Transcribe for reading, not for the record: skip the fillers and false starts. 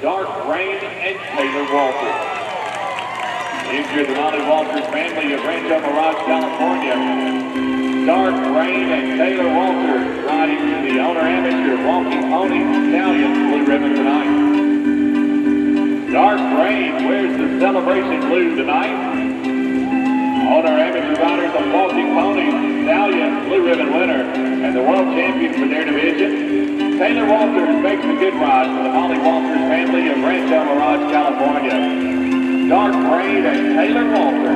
Dark Rain and Taylor Walters. Injured the Molly Walters family of Rancho Mirage, California. Dark Rain and Taylor Walters riding the owner amateur walking pony stallion blue ribbon tonight. Dark Rain wears the celebration blue tonight. Owner amateur riders of walking ponies stallion blue ribbon winner and the world champion for their division. Taylor Walters makes a good ride for the Molly Walters family of Rancho Mirage, California. Dark Rain and Taylor Walters.